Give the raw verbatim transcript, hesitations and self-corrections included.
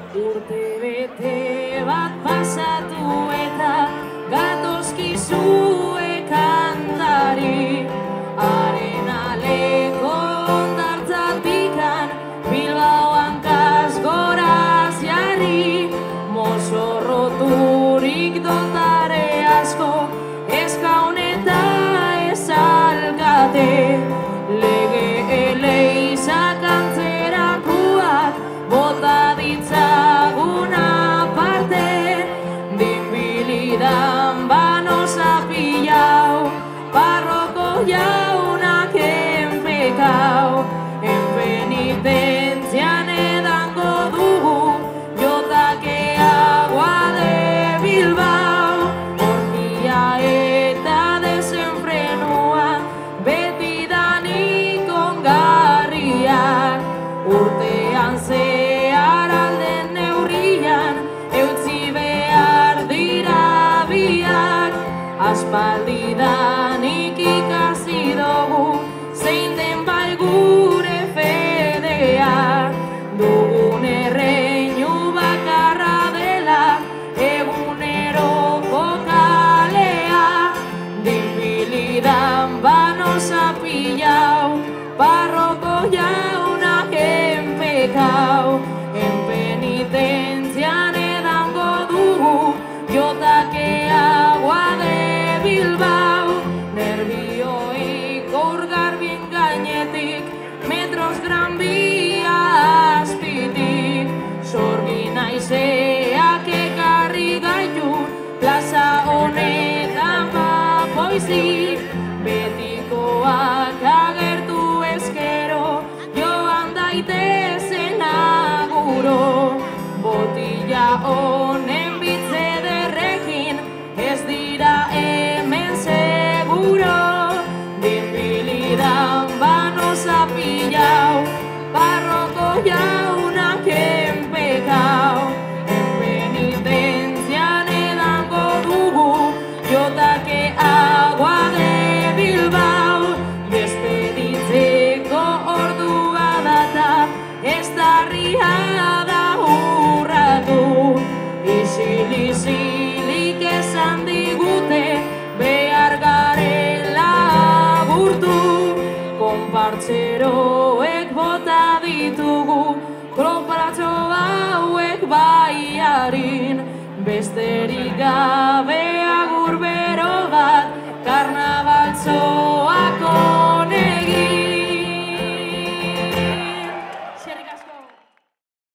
Urte bete bat pasatu eta gatozkizue kantari. Haren aleko ondartzatikan Bilbao hankaz goraz jarri. Mozorroturik dotare asko eskaun eta ezalkate. Lege eleiza kantzerakoak bota ditzagun aparte. Dinbilidan banosa pillau, parroko jaunak enpekau. En penitentzian edango dugu, jotake agua de Bilbao. Orgia eta desenfrenua, beti danik ongarriak. Urtean zehar alden neurrian, eutzi behar dira biak. Aspaldidanik ikasi dugu, zein den bai gure fedea. Dugun erreinu bakarra dela, eguneroko kalea. Dinbilidan banosa pillau, parroko jaunak enpekau. En penitentzian edango dugu, jotake agua de Bilbao. Nervioik urgarbien gainetik, metros gran bia azpitik. Sorgi naizeak ekarri gaitu, plaza honetan bapoizik. Betikoak agertu ezkero, joan daitezen aguro. Botila honen bitze derrekin, ez dira hemen seguro. Dinbilidan banosa pillau, parroko jaunak enpekau. En penitentzian edango dugu, jotake agua de Bilbao. Despeditzeko ordua data, ez darria da urratu. Isil-isilik esan digute, behar garela agurtu. Konpartzeroek bota ditugu, kronparatxo hauek baiarin. Besterik gabe